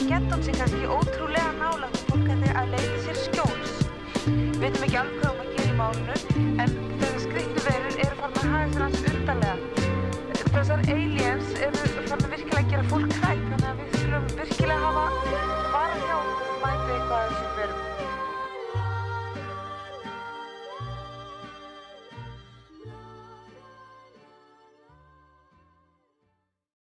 getton sé kannski ótrúlega nálægt og fólk ætti að leita sér skjóls. Við veitum ekki alveg hvað að gera í málinu, en þessar skrýtnu verur